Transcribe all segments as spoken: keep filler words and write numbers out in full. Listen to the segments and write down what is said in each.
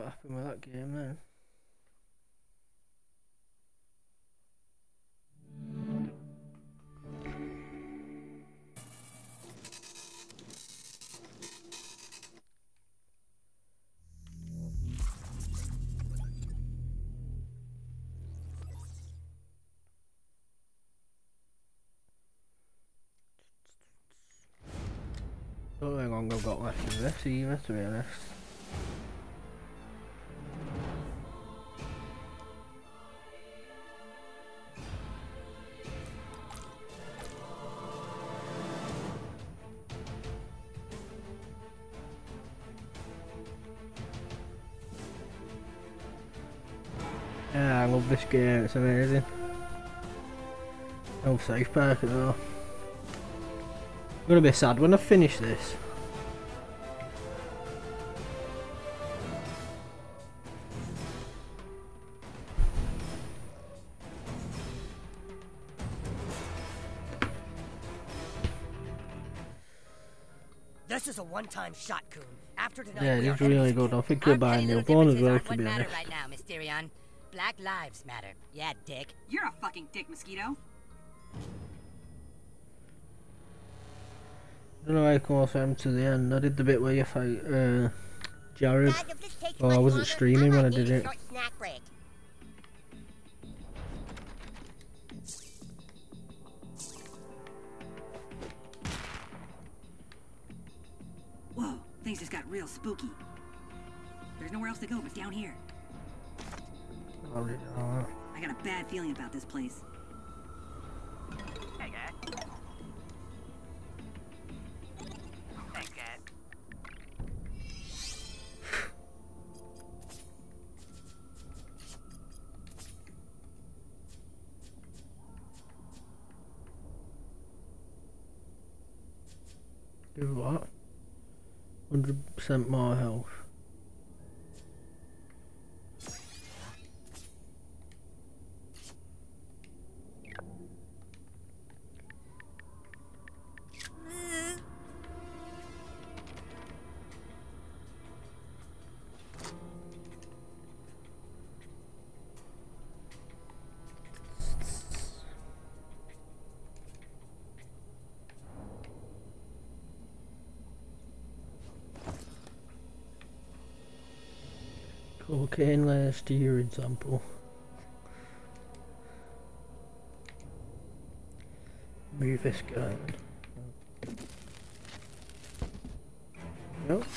happen with that game then. I don't know how long I've got left of this either, to be honest. Yeah, I love this game, it's amazing. I love South Park as well. I'm gonna be sad when I finish this. This is a one-time shot, Coon. After tonight, Yeah, we it's are really enemies good. again. I think you'll buy a new phone as well, to be honest. Right now, Mysterion. Black lives matter. Yeah, dick. You're a fucking dick, Mosquito. I don't know how close I am to the end. I did the bit where you fight uh, Jared. Well, I wasn't streaming when I did it. Whoa, things just got real spooky. There's nowhere else to go but down here. I did that. I got a bad feeling about this place. Hey, guys. Thanks, guys. Do what? one hundred percent more health. Cocaine last year example. Move this guy. Nope.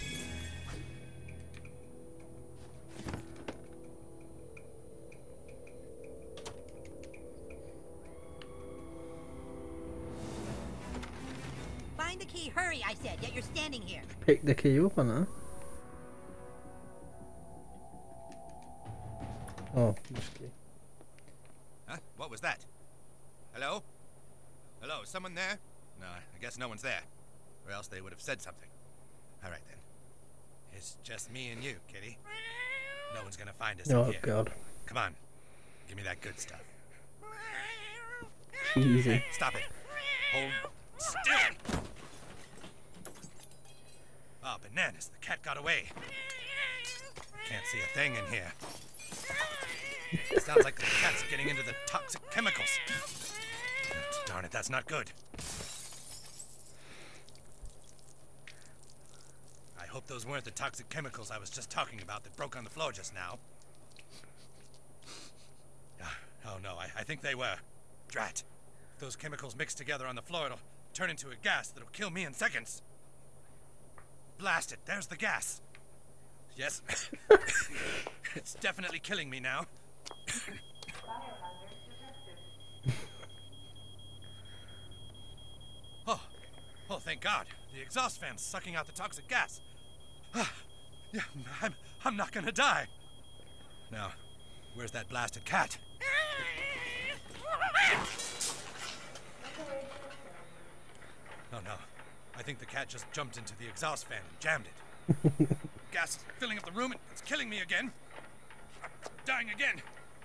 Find the key, hurry, I said, yet you're standing here. Pick the key up on that. Oh, this key. Huh? What was that? Hello? Hello, is someone there? No, I guess no one's there. Or else they would have said something. All right, then. It's just me and you, Kitty. No one's gonna find us Oh, in here. God. Come on. Give me that good stuff. Easy. Hey, stop it. Hold still. Oh, bananas. The cat got away. Can't see a thing in here. Sounds like the cat's getting into the toxic chemicals. Darn it, that's not good. I hope those weren't the toxic chemicals I was just talking about that broke on the floor just now. Oh no, I, I think they were. Drat. If those chemicals mix together on the floor, it'll turn into a gas that'll kill me in seconds. Blast it, there's the gas. Yes. It's definitely killing me now. Oh, oh, thank God. The exhaust fan's sucking out the toxic gas. Yeah, I'm, I'm not gonna die. Now, where's that blasted cat? Oh no, I think the cat just jumped into the exhaust fan and jammed it. Gas is filling up the room and it's killing me again. I'm dying again.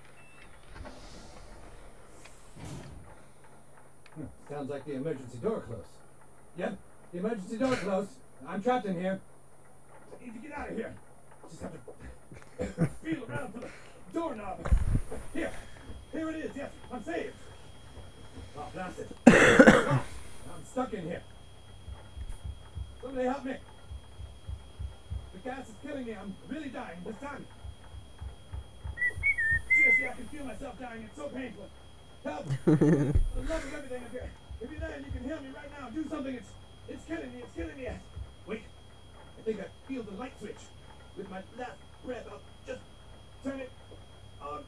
Sounds like the emergency door closed. Yep, the emergency door closed. I'm trapped in here. I need to get out of here. Just have to feel around for the doorknob. Here. Here it is. Yes, I'm saved. Oh, blast it. Oh, I'm stuck in here. Somebody help me. The gas is killing me. I'm really dying this time. Seriously, I can feel myself dying. It's so painful. Help. For the love of everything up here. If you're there and you can hear me right now, do something. It's it's killing me. It's killing me. Wait. I think I feel the light switch. With my last breath, I'll just turn it on.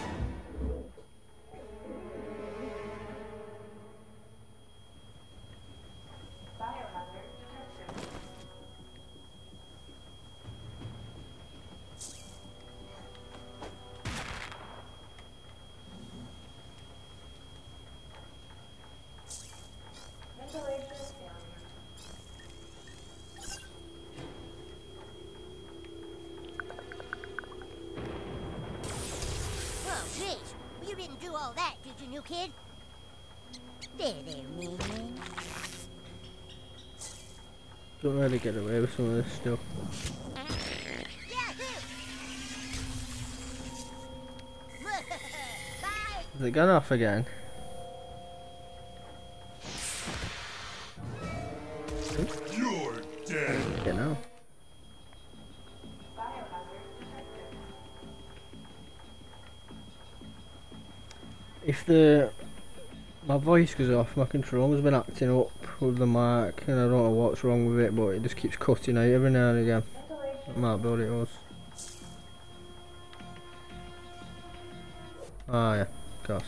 Biohazard detected. Ventilation failure. Whoa, Trish, you didn't do all that, did you, new kid? There, there, man. Don't really get away with some of this stuff. Yahoo! Bye! Has it gone off again? You're dead. You know. Biohazard detected. If the my voice goes off, my controller's been acting up with the mic, and I don't know what's wrong with it, but it just keeps cutting out every now and again. Ventilation. That might be what it was. Ah, yeah, of course.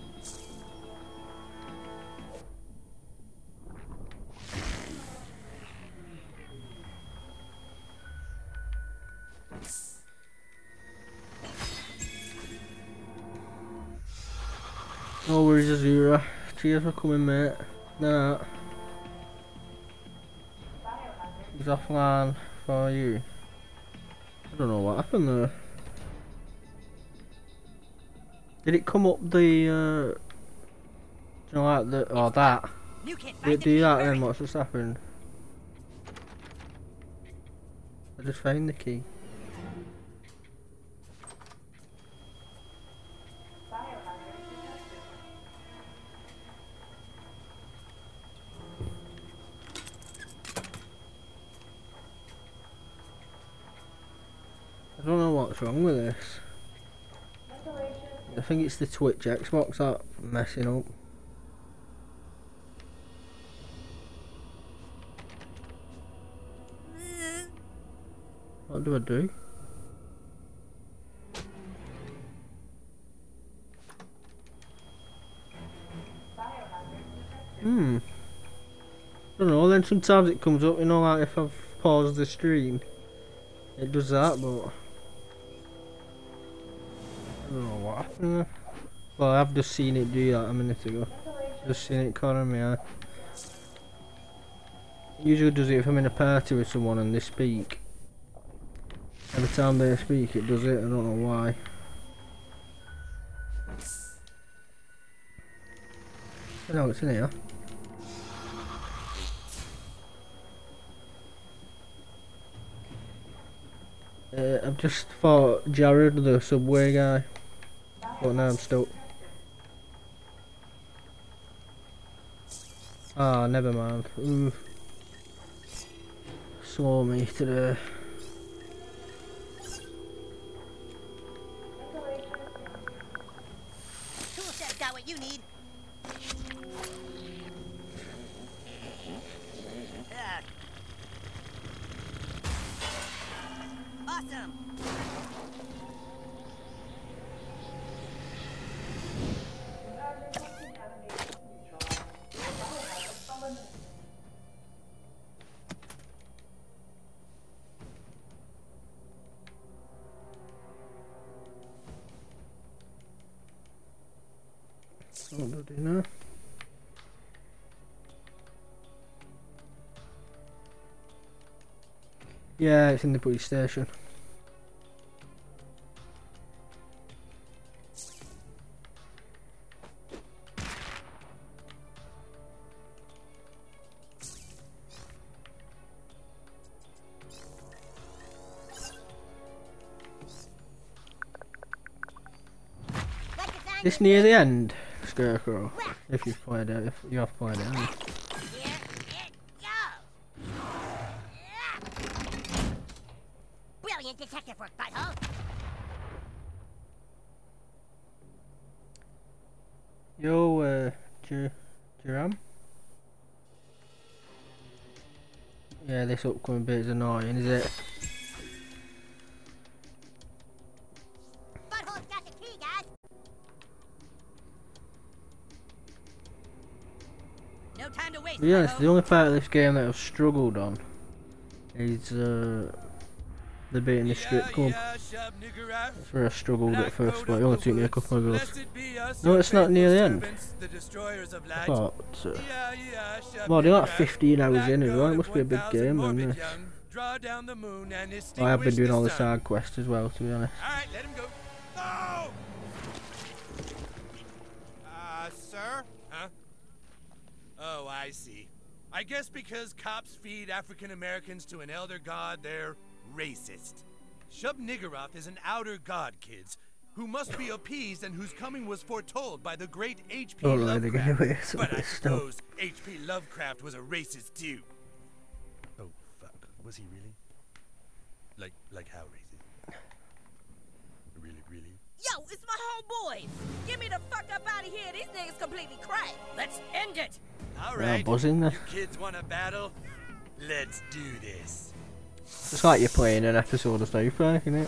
No worries, Azura. Cheers for coming, mate. Nah, Biohazard. it's offline for you. I don't know what happened there. Did it come up the, uh, you know, like the, or that? New kid, Did it do that then? What's just happened? I just found the key. Biohazard detected. I don't know what's wrong with this. Ventilation. I think it's the Twitch Xbox that's messing up. What do I do? Biohazard detected. Hmm. I don't know, then sometimes it comes up, you know, like if I've paused the stream, it does that, but I don't know what happened there. Well, I've just seen it do that a minute ago. Ventilation. Just seen it corner me eye. It usually does it if I'm in a party with someone and they speak. Every time they speak it does it, I don't know why. I know it's in here. Uh, I've just fought Jared, the subway guy, but now I'm stuck. Ah, never mind. Ooh. Slow me today. Ventilation. Tool set's got what you need. Ugh. Awesome. Environmental contamination neutralized. Biohazard eliminated. What do I do now? Yeah, it's in the police station. This near the end, Scarecrow. If you've played it, if you have played it. haven't you? Here it goes. Brilliant detective work, butthole. Yo, uh, Jer Jerome? Yeah, this upcoming bit is annoying, is it? Butthole's got the key, guys. No time to waste. To be honest, Butthole. the only part of this game that I've struggled on is uh, the bit in the strip club. Yeah, yeah, shub nigger out. That's where I struggled at Black first, coat but it of only the took me a woods, couple of goes. blessed be us, No, your it's not near the faithful end. servants, the destroyers of I light. thought, uh, Yeah, yeah, shub well, they're like nigger out. fifteen hours Black in as well, coat it of must be a big one thousand game, morbid isn't it? young. Draw down the moon and I have been extinguish doing the all the sun. side quests as well, to be honest. Alright, let him go. No! Uh, sir? Huh? Oh, I see. I guess because cops feed African Americans to an elder god, they're racist. Shub Niggurath is an outer god, kids, who must be appeased and whose coming was foretold by the great H P Oh, no, they're gonna Lovecraft. waste some But of I this stuff. suppose H P Lovecraft was a racist too. Oh, fuck. Was he really? Like, like how racist? Really, really? Yo, it's my homeboys. Get me the fuck up out of here. These niggas completely cracked. Let's end it. All They are right. buzzing there. You kids want a battle? Let's do this. It's like you're playing an episode of Star Trek, isn't it?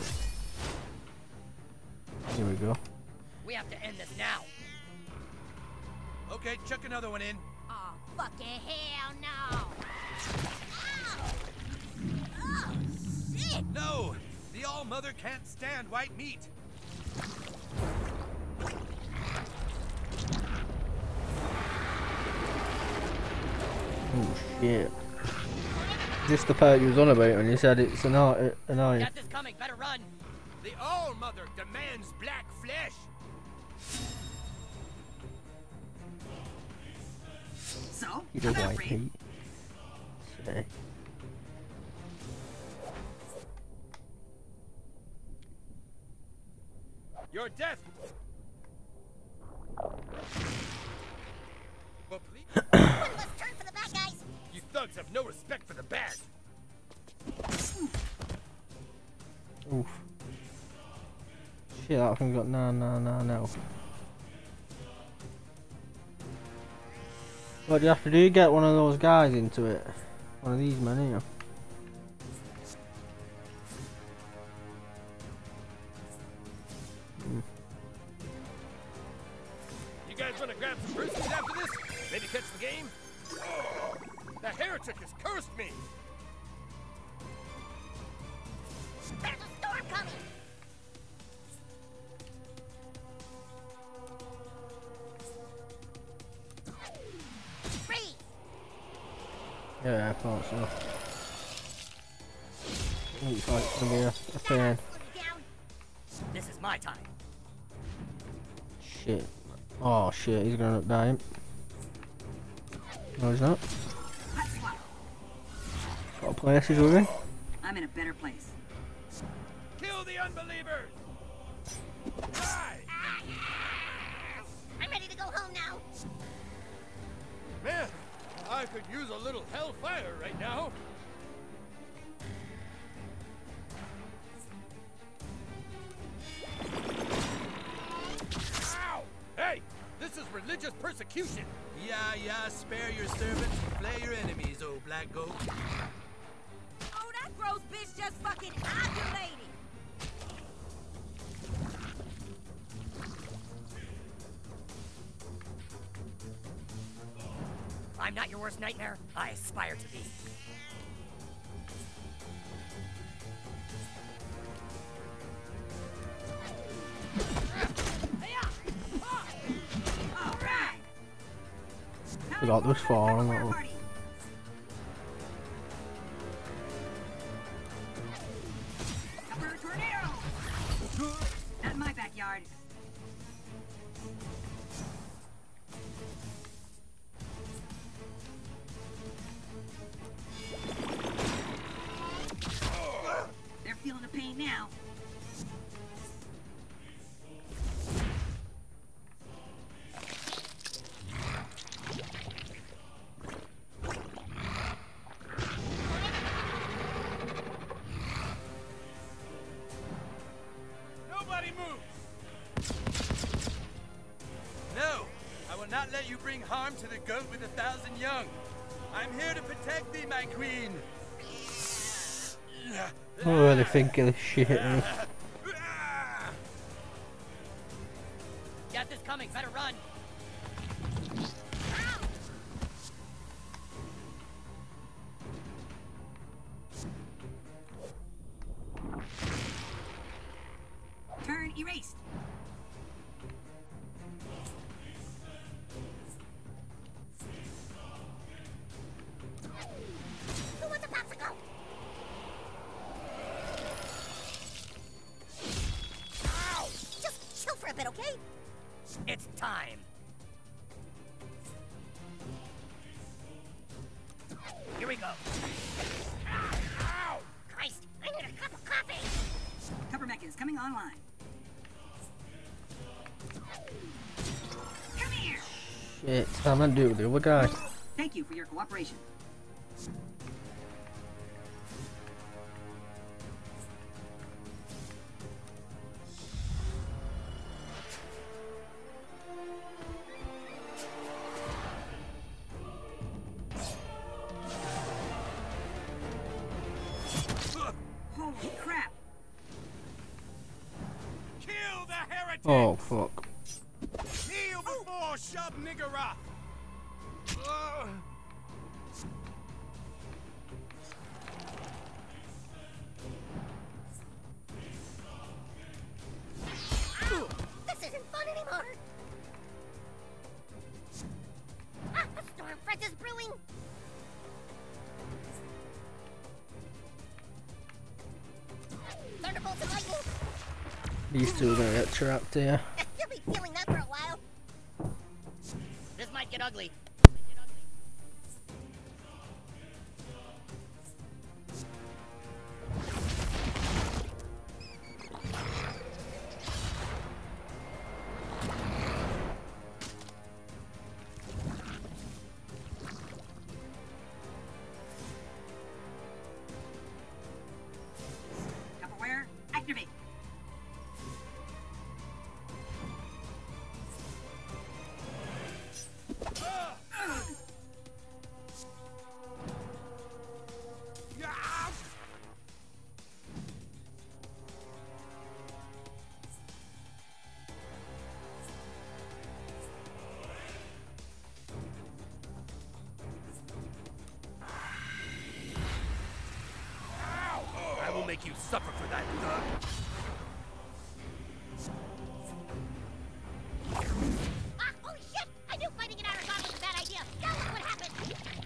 Here we go. We have to end this now. Okay, chuck another one in. Oh, fucking hell no. Oh, oh shit. No! The All Mother can't stand white meat. Oh shit. Just the part you was on about when you said it's an art, an eye. Death is coming. Better run. The All Mother demands black flesh. So, You how don't about like rape? heat. Say. Your death. Well, please. Let's turn for the bad guys. You thugs have no respect for the bad. Oof. Shit, that thing got no, no, no, no. What do you have to do? Get one of those guys into it. One of these men here. You guys want to grab some brewskis after this? Maybe catch the game? Oh, the heretic has cursed me. There's a storm coming. Freeze. Yeah, I thought so. Looks like it's gonna be a, a pain. Down. This is my time. Shit. Oh shit, he's gonna die him. No, he's not. Hot swap. Got places with me. I'm in a better place. Kill the unbelievers. Die! I'm ready to go home now. Man, I could use a little hellfire right now. Ow! Hey, this is religious persecution. Yeah, yeah, spare your servants and flay your enemies, old black goat. Oh, that gross bitch just fucking ovulated. I'm not your worst nightmare. I aspire to be. All right. We got this far, Time and for a that'll- party. Upper tornado. Not in my backyard. They're feeling the pain now. let you bring harm to the goat with a thousand young. I'm here to protect thee, my queen. I don't really think of this shit. Man. Death is coming. Better run. Turn erased. Who wants a popsicle? Ow! Just chill for a bit, okay? It's time. Here we go. Ow! Christ, I need a cup of coffee! Cover mech is coming online. Come here. Shit, I'm gonna do it with the other guy. Thank you for your cooperation. Holy crap! Kill the heretic! Oh fuck. Kneel before Shub Niggurath! Ugh. Ow! This isn't fun anymore! Ah, a storm front is brewing! Thunderbolts and lightning! These two are gonna get trapped here. You'll be feeling that for a while. This might get ugly. Tupperware, activate. I will make you suffer for that, thug. Ah, holy shit! I knew fighting an Aragon was a bad idea! Now look what happened!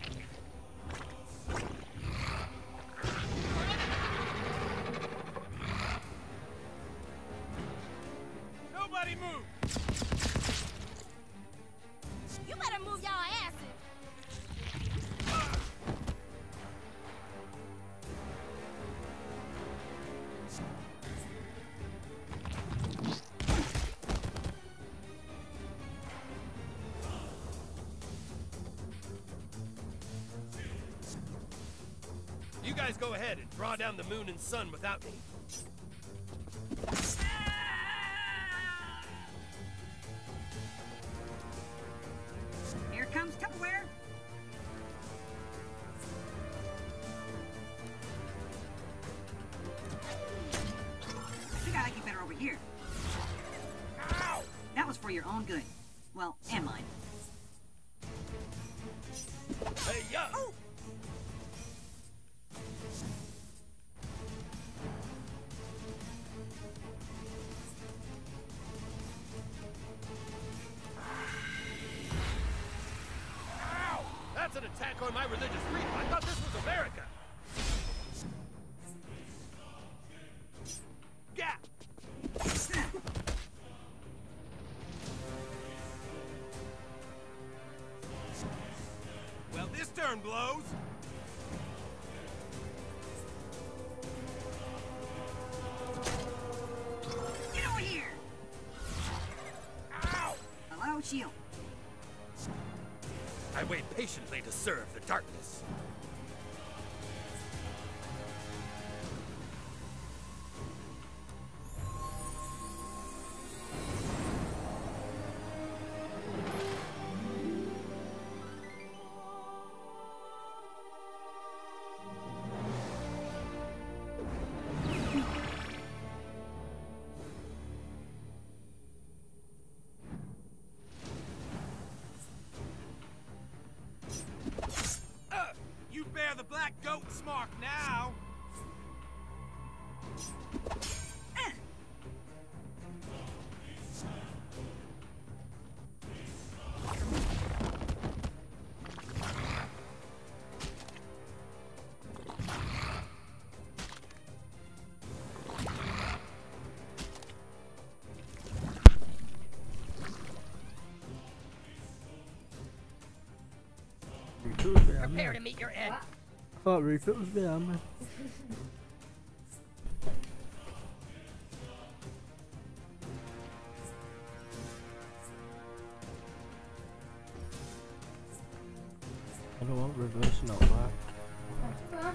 Nobody move! You better move your asses. You guys go ahead and draw down the moon and sun without me. Here comes Tupperware. I think I like you better over here. Ow! That was for your own good. Well, and mine. Hey, yo! Ow! That's an attack on my religious freedom. I thought this was America. Gap! Well, this turn blows. Get over here. Ow! Hello, shield. I wait patiently to serve the darkness. mark now! Prepare to meet your end. I thought Rupert was behind me. I don't want reversing out back.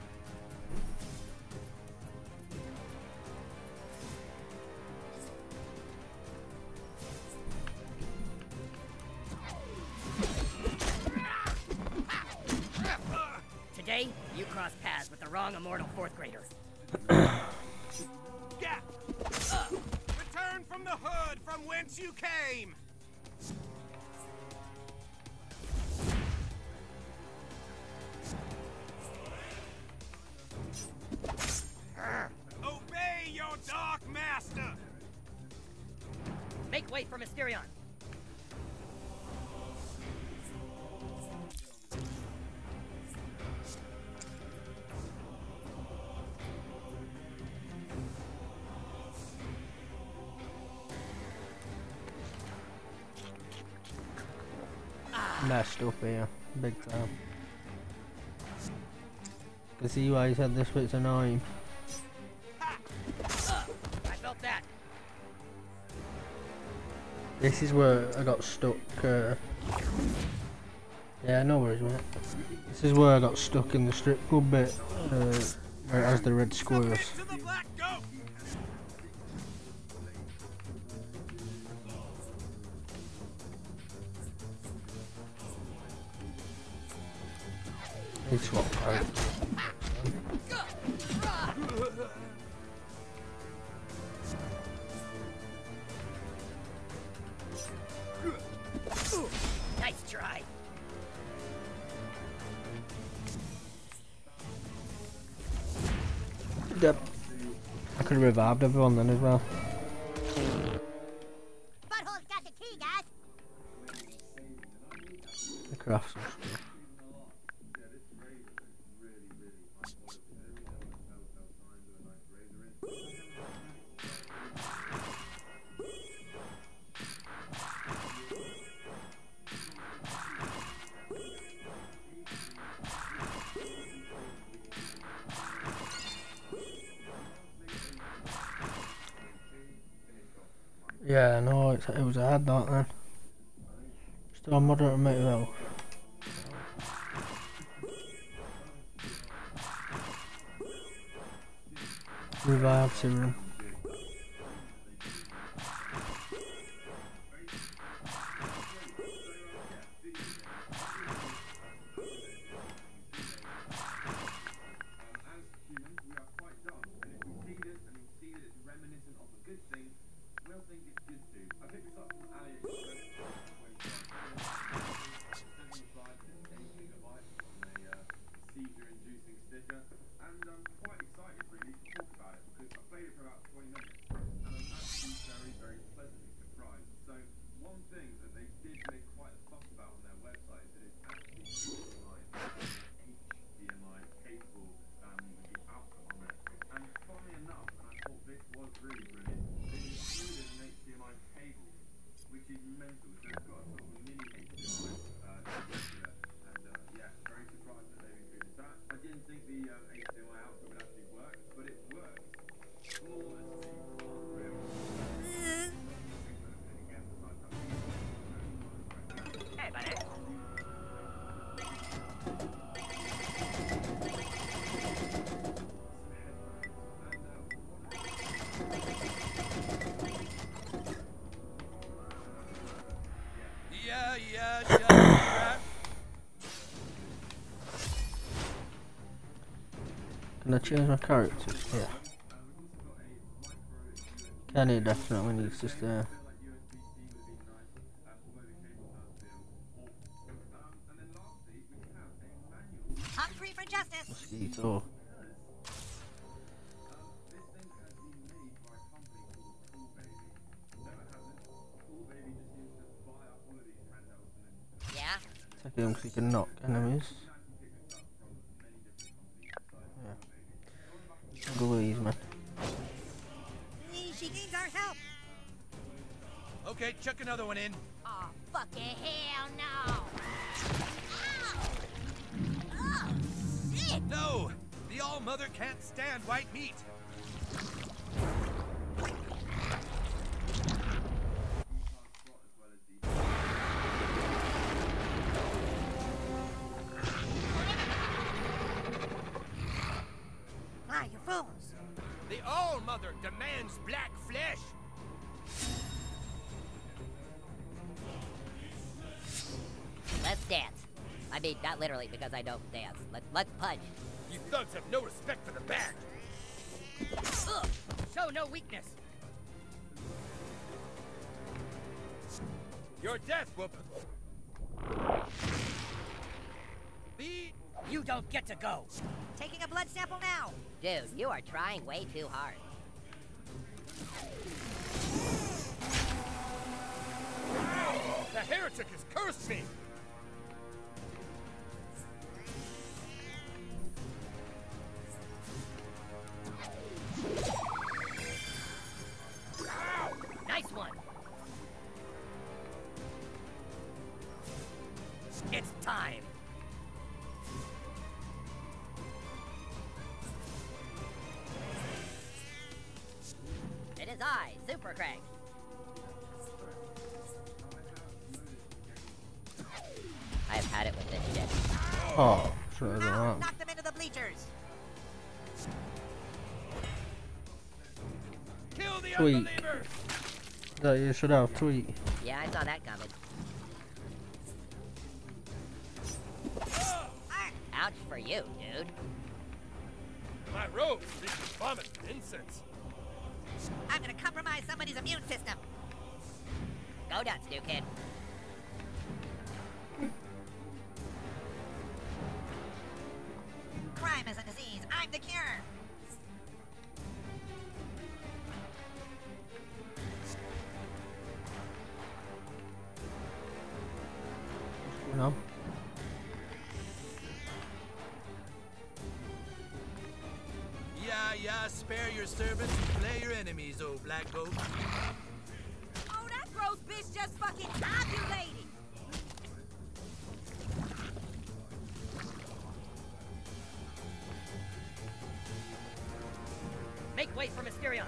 Today, you cross paths with the wrong immortal fourth grader. Gap! Return from the hood from whence you came! Obey your dark master! Make way for Mysterion. Messed up here, big time. Can see why he said this bit's annoying. I felt that. This is where I got stuck. Uh, yeah, no worries, mate. This is where I got stuck in the strip club bit, uh, where it has the red squares. To the black goat! He swapped out. Nice try. Yep. I could have revived everyone then as well. Butthole's got the key, guys. The crafts and stuff. Yeah, no, it's, it was hard that then. Still on moderate amount of health. Revive serum. Yeah, yeah, yeah. Can I change my character? Yeah. Kenny definitely needs to stay. Hungry for justice. Mosquito. Yeah? Take him because he can knock enemies. Yeah. Louise, man. She needs our help. Okay, chuck another one in. Oh, fucking hell no. Ow. Oh, shit. No! The All-Mother can't stand white meat. Ah, you fools. The All-Mother demands black flesh. Let's dance. I mean, not literally because I don't dance. Let, let's punch. You thugs have no respect for the badge. Ugh. Show no weakness. Your death will be. You don't get to go. Taking a blood sample now. Dude, you are trying way too hard. The heretic has cursed me. Nice one. It's time. It is I, Super Craig. I have had it with this shit. Oh, should have done that. Knock them into the bleachers. Kill the Tweak. unbeliever. That you should have tweet. Yeah, I saw that coming. Ouch for you, dude. My robe reeks of vomit and incense. I'm gonna compromise somebody's immune system. Go nuts, new kid. Crime is a disease. I'm the cure. You know? Yeah, yeah, spare your servants and play your enemies, old black goat. Oh, that gross bitch just fucking ovulated. Make way for Mysterion.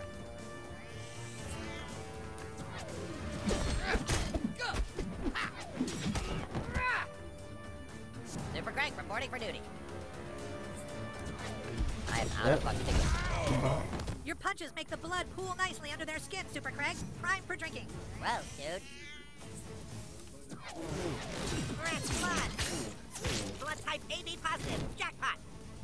Super Craig reporting for duty. I am out Yep. of fucking tickets. Your punches make the blood pool nicely under their skin, Super Craig. Prime for drinking. Well, dude. Rich blood. Blood type A B positive. Jackpot.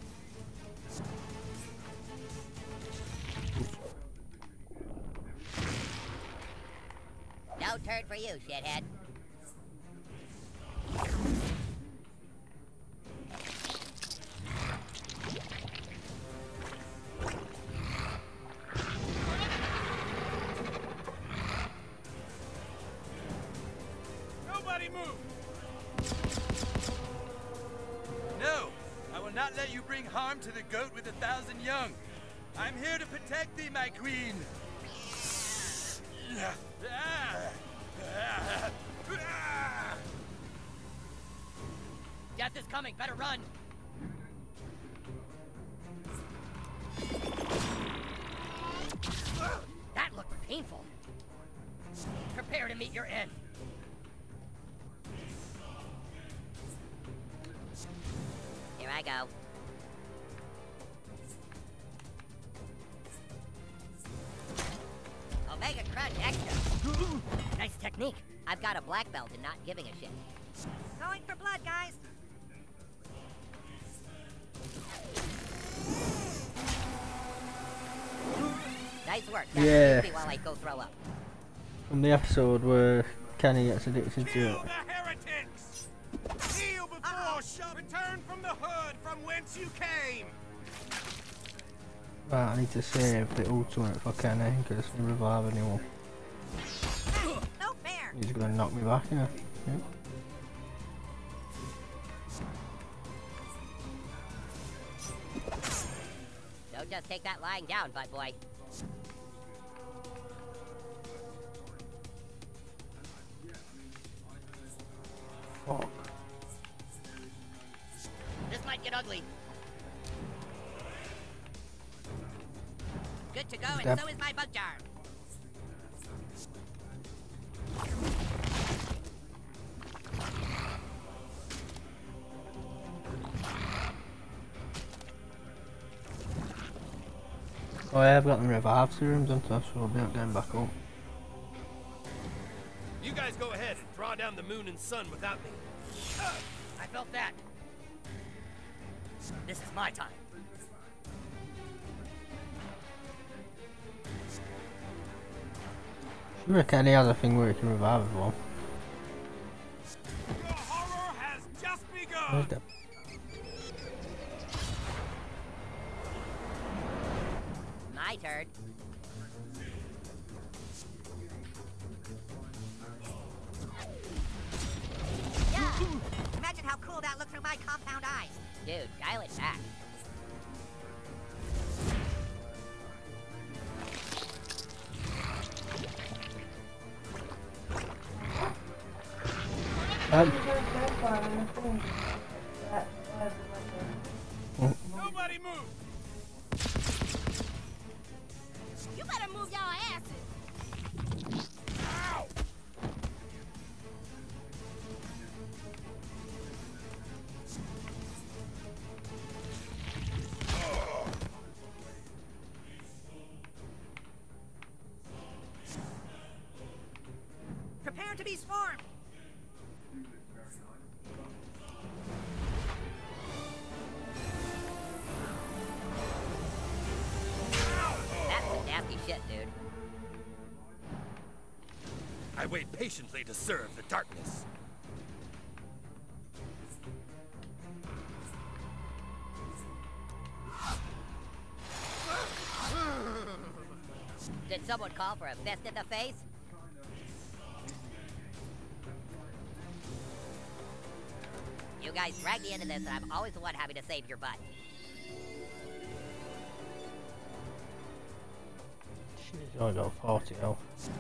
No turn for you, shithead. Nobody move. No, I will not let you bring harm to the goat with a thousand young. I'm here to protect thee, my queen. Death is coming. Better run. That looked painful. Prepare to meet your end. Here I go. Omega Crunch Extra. Nice technique. I've got a black belt in not giving a shit. Going for blood, guys. Nice work. Now Yeah. excuse me while I go throw up. From the episode where Kenny gets addicted to Kill it. the heretics. Heal before Uh-oh. Oh, shove! Return from the hood from whence you came! Right, I need to save the ultimate if I can, eh? Because I can revive anyone. No fair. He's gonna knock me back, you know. Yeah. Don't just take that lying down, bud boy. Fuck. This might get ugly. Good to go, and Step. so is my bug jar. Oh yeah, I've got them revive serums, and so I'll be not getting back up. You guys go ahead and draw down the moon and sun without me. Uh, I felt that. This is my time. I reckon he has a thing where he can revive everyone. The horror has just begun! Where's the... My turn. Yeah. Imagine how cool that looked through my compound eyes. Dude, dial it back. Um, Nobody move! You better move your asses. Ow! Prepare to be swarmed. That's some nasty shit, dude. I wait patiently to serve the darkness. Did someone call for a fist in the face? You guys drag me into this, and I'm always the one having to save your butt. She's only got forty health.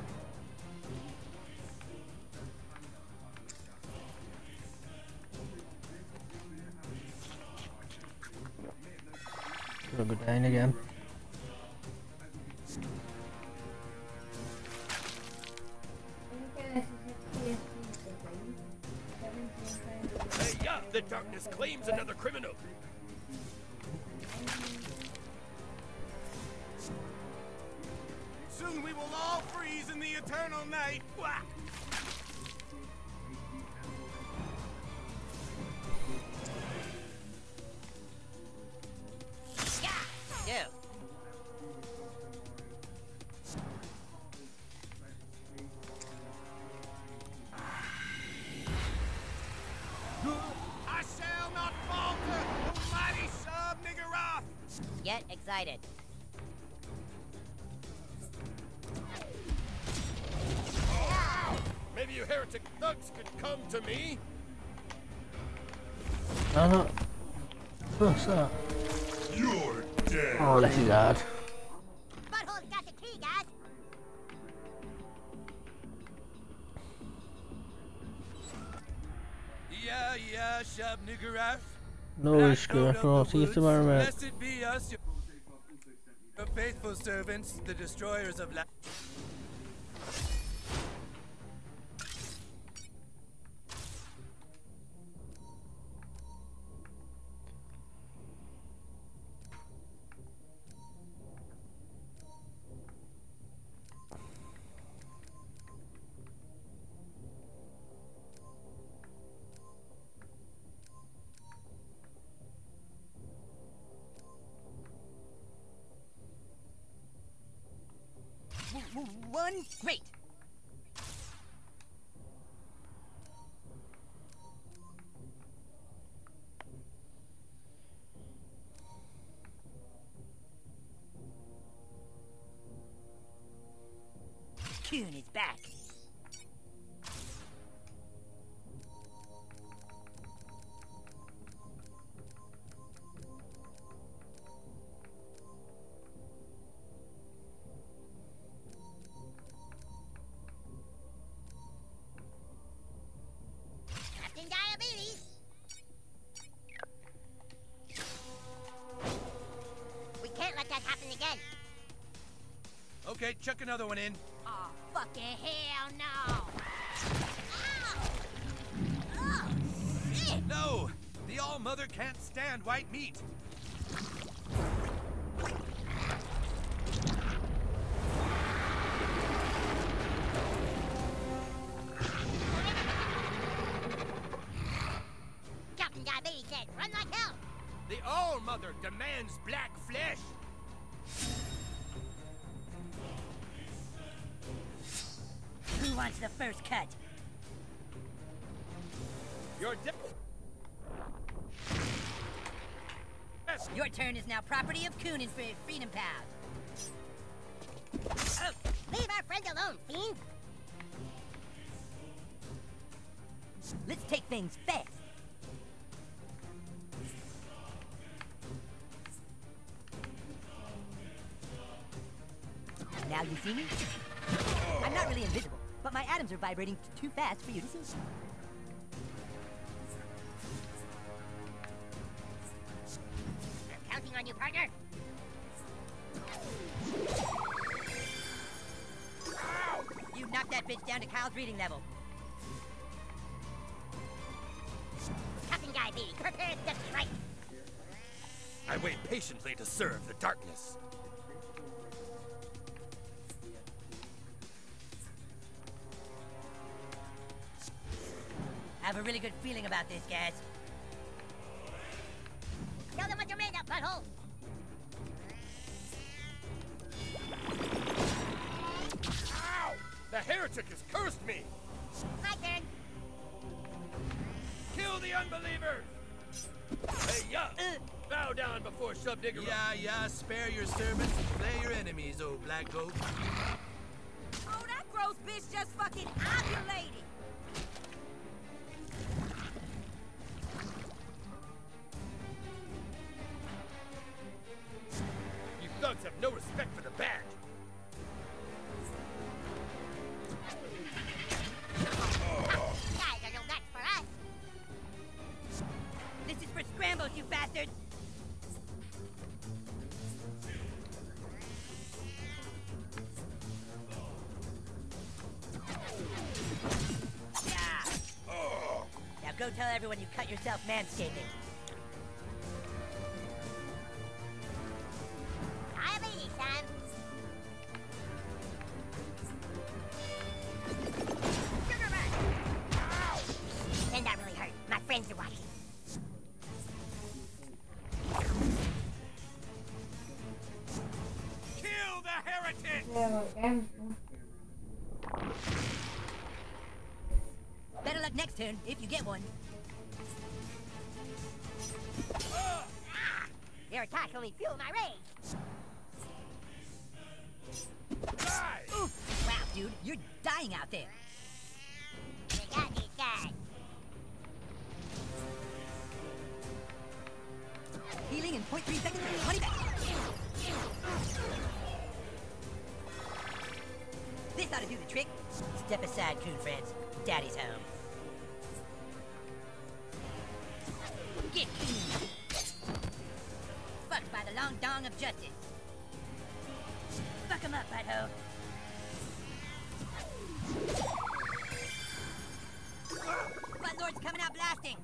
Gonna go down again. Hey, yeah, the darkness claims another criminal. Soon we will all freeze in the eternal night. Whack! Yeah, dude. I shall not falter, O mighty Shub Niggurath! Get excited. Maybe you heretic thugs could come to me. No, no. What's that? You're dead. Oh, this is hard. Butthole's got the key, guys. Yeah, yeah, Shub Niggurath. No risk, I'll see you tomorrow, mate. Blessed be us, your your faithful servants, the destroyers of life. One, great. Coon is back. Captain Diabetes! We can't let that happen again. Okay, chuck another one in. Oh, fucking hell no! Ow! Oh, shit! No! The All-Mother can't stand white meat. Captain Diabetes says run like hell! The All-Mother demands black flesh. Who wants the first cut? You're dead. Your turn is now property of Coon and Fre- Freedom Pals. Oh, leave our friend alone, fiend! Let's take things fast. Now you see me? I'm not really invisible, but my atoms are vibrating t- too fast for you to see. I'm counting on you, partner! You knocked that bitch down to Kyle's reading level. Captain Diabetes, prepare to strike! I wait patiently to serve the darkness. I have a really good feeling about this, guys. Tell them what you're made of, butthole! Ow! The heretic has cursed me! My turn! Kill the unbelievers! Hey, ya! Uh, Bow down before Shubdigger. Yeah, yeah, spare your servants and slay your enemies, oh black goat. oh, that gross bitch just fucking ovulated. You thugs have no respect for the badge. You guys are no match for us! This is for scrambles, you bastards. Yeah. Now go tell everyone you cut yourself manscaping. Diabetes, son! Sugar rush! Ow! And that really hurt. My friends are watching. Kill the heretic! Better luck next turn, if you get one. Ah! Your attacks only fuel my rage! Die! Oof. Wow, dude, you're dying out there. We got these guys! Healing in zero point three seconds and twenty back. This ought to do the trick. Step aside, coon friends. Daddy's home. Get coon. Fucked by the long dong of justice. Fuck him up, butthole. Buttlord's coming out blasting.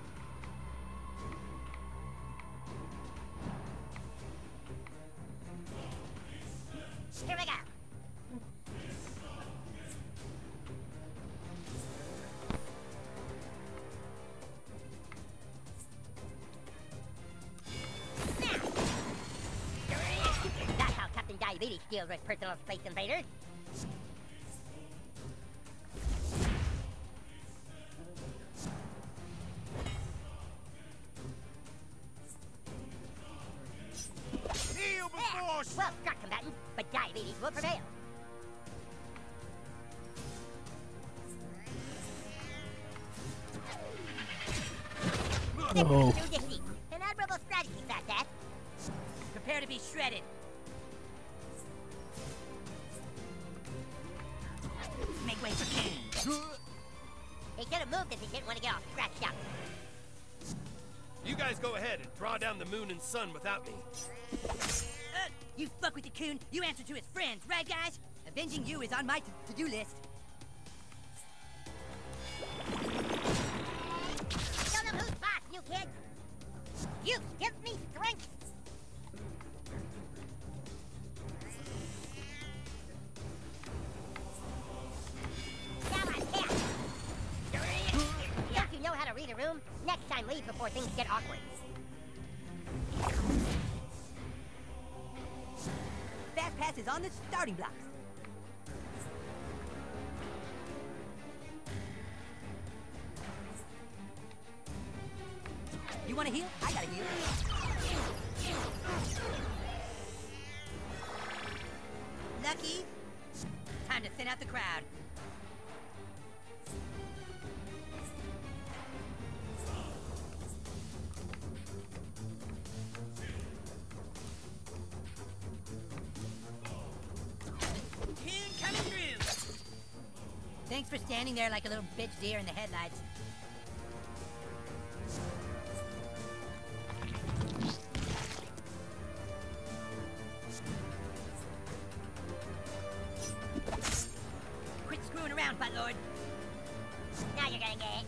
Here we go! That's how Captain Diabetes deals with personal space invaders. Kneel before Well struck, combatant, but Diabetes will prevail. Oh. Too dixie. An admirable strategy, Fat Dad. Prepare to be shredded. Make way for King. He should have moved if he didn't want to get all scratched up. You guys go ahead and draw down the moon and sun without me. Uh, you fuck with the coon, you answer to his friends, right guys? Avenging you is on my to-do list. Show them who's boss, you kids. You give me strength. Now I'm here. Don't you know how to read a room? Next time leave before things get awkward. Fast pass is on the starting blocks. You wanna heal? I gotta heal. Lucky. Time to thin out the crowd. Coming through. Thanks for standing there like a little bitch deer in the headlights. Quit screwing around, buttlord. Now you're gonna get it.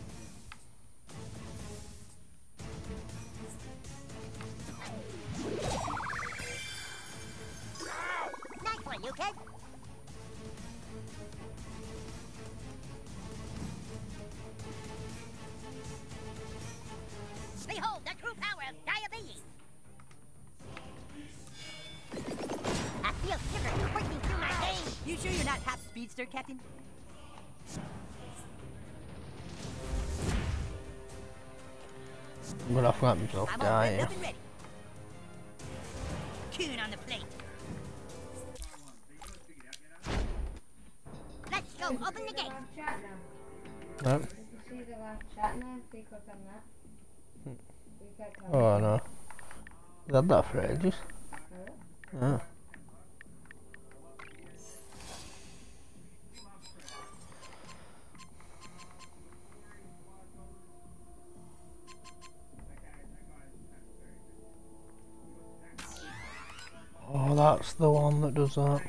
Nice one, you kid. Behold the true power of diabetes. I feel sugar coursing through my veins. You sure you're not half speedster, Captain? I'm gonna have to let myself I'm all die ripped here. up and ready. Coon on the plate. Let's go open the gate. Live chat now. No. Did you see the live chat now? If you click on that. We get comments. Oh no. We had that for ages. Yeah. Oh, that's the one that does that.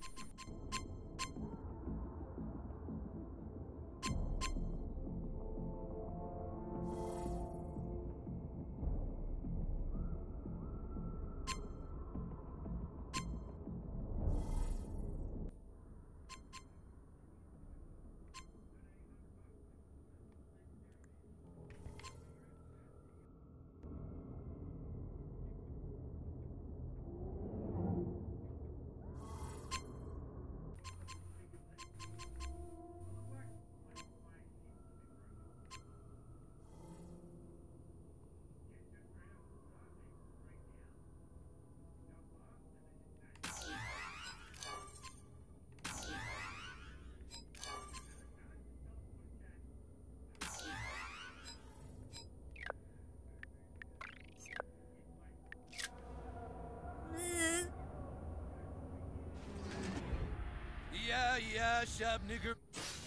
Yeah, yeah, shab nigger.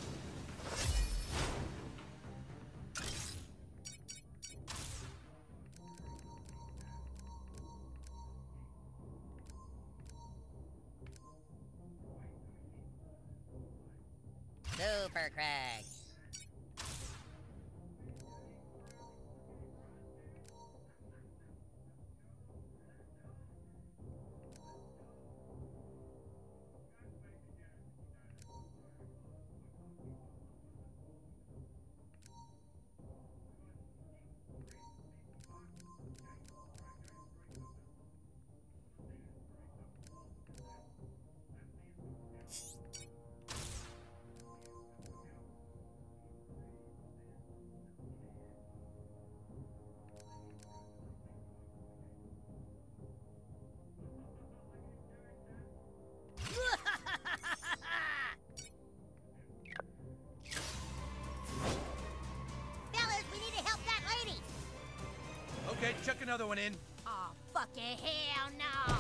Super Craig. Okay, chuck another one in. Oh, fucking hell no!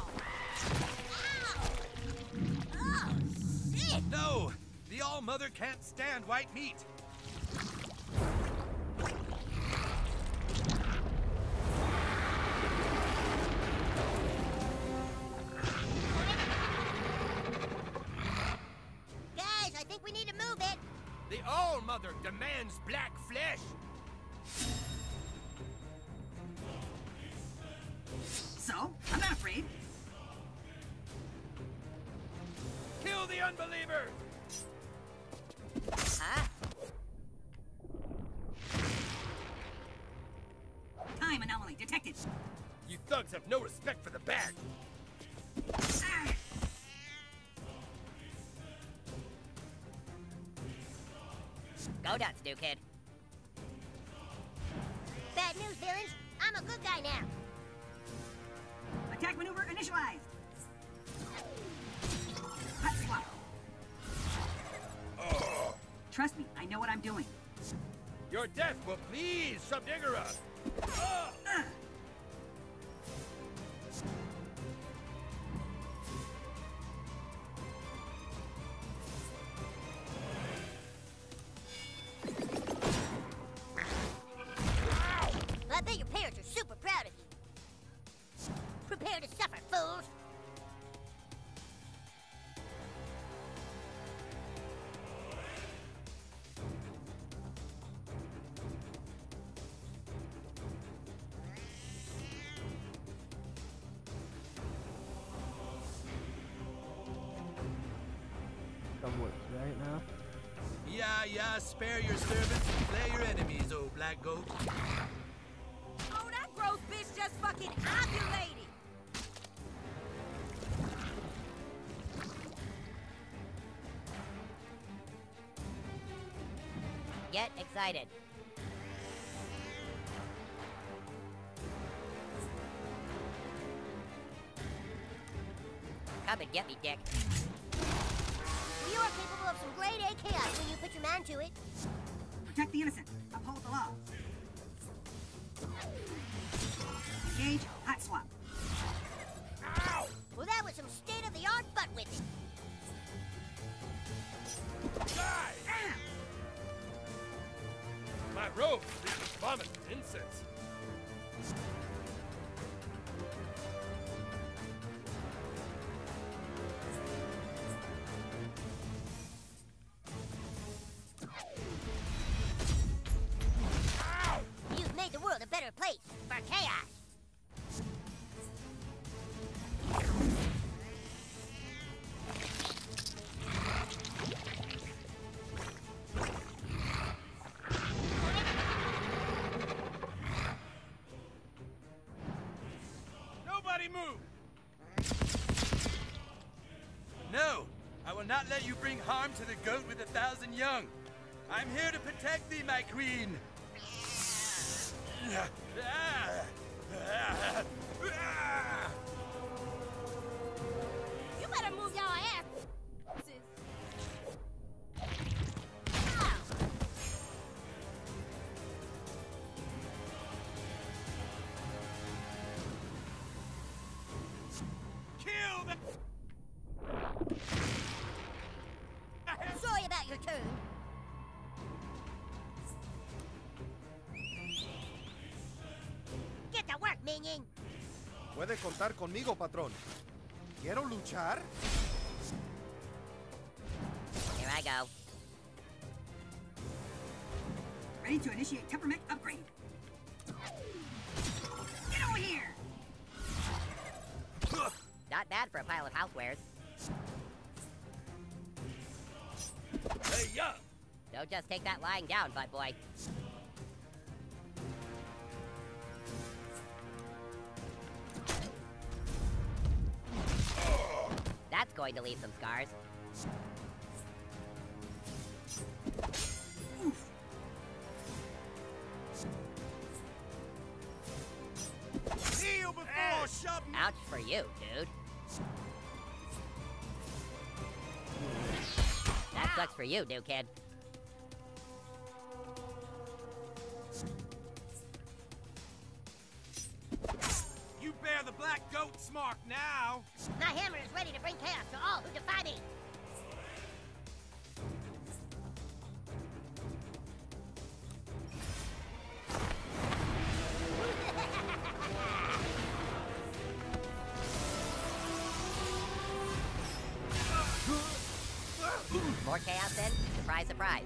Ow! Oh, shit! No! The All-Mother can't stand white meat. Guys, I think we need to move it. The All-Mother demands black flesh. So, I'm not afraid. Kill the unbeliever! Huh? Time anomaly detected. You thugs have no respect for the bag. Ah! Go nuts, new kid. Bad news, villains. I'm a good guy now. Attack maneuver initialized. Hot swap. Trust me, I know what I'm doing. Your death will please Subdigera. Uh. I bet your parents are super proud of you. Prepare to suffer, fools. Come with right now. Yeah, yeah, spare your servants and play your enemies, old black goat. Oh, that gross bitch just fucking ovulated. Get excited. Come and get me, dick. You are capable of some grade A chaos when you put your mind to it. Protect the innocent. Uphold the law. Engage. Hot swap. Ow! Well, that was some state-of-the-art butt whipping. Die! Ah! My robe is vomit incense. You've made the world a better place for chaos. Nobody move! No, I will not let you bring harm to the goat with a thousand young. I'm here to protect thee, my queen. You better move your ass. Kill the... Sorry about your turn. Get to work, minion. Puede contar conmigo, patrón. ¿Quiero luchar? Here I go. Ready to initiate temperament upgrade. Get over here! Not bad for a pile of housewares. Hey, ya! Don't just take that lying down, butt boy. That's going to leave some scars. Oof. Heal before shoving! Ouch for you, dude. That sucks for you, new kid. that goat's mark now! My hammer is ready to bring chaos to all who defy me! More chaos then? Surprise, surprise.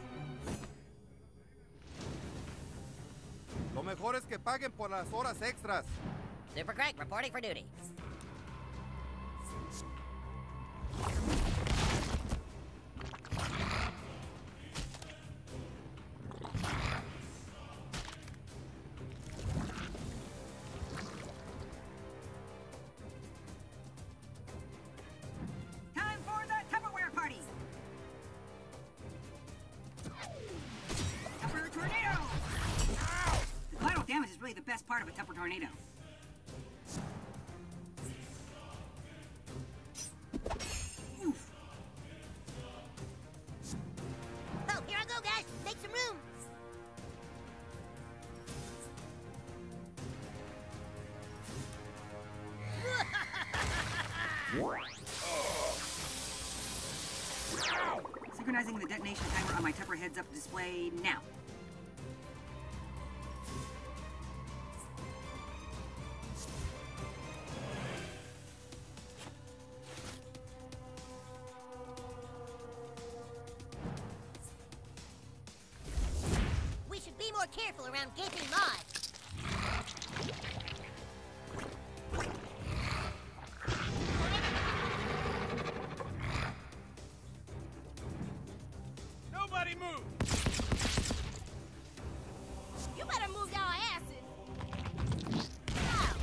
Lo mejor es que paguen por las horas extras. Super Craig reporting for duty. Time for the Tupperware party! Tupper tornado! Ow! The collateral damage is really the best part of a Tupper tornado. Oof. Oh, here I go, guys! Make some room! Synchronizing the detonation timer on my Tupper heads-up display now. We should be more careful around gaping mods. Nobody move! You better move your asses! Ow!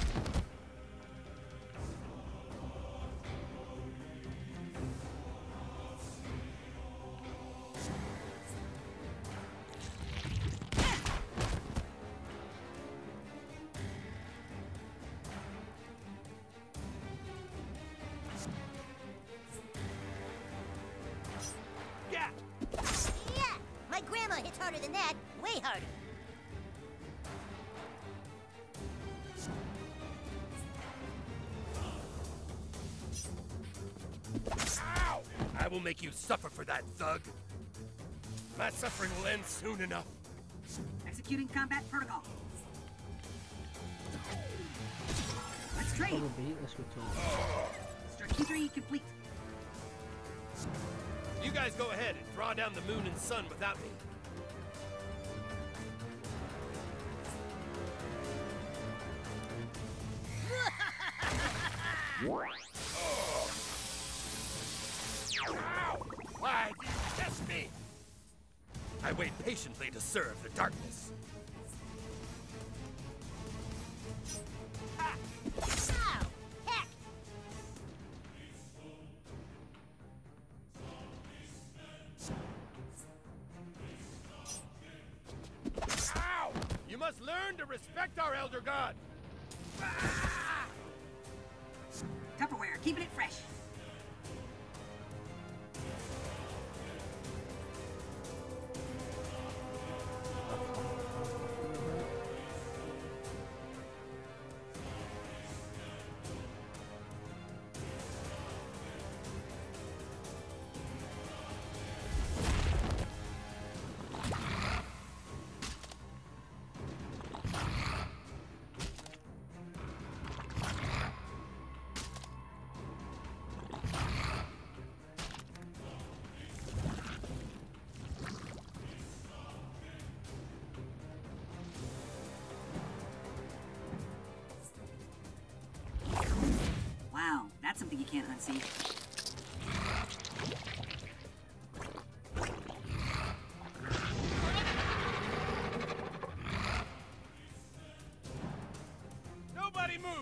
Yeah! Yeah! My grandma hits harder than that, way harder. Ow! I will make you suffer for that, thug. My suffering will end soon enough. Executing combat protocol. Let's trade. Probably beat this with two. Strategy complete. You guys go ahead and draw down the moon and sun without me. Ow! Why did you test me? I wait patiently to serve the darkness. Ha! Ow! Heck! Ow! You must learn to respect our elder god. Ah! Tupperware, keeping it fresh. Wow, that's something you can't unsee. Nobody move!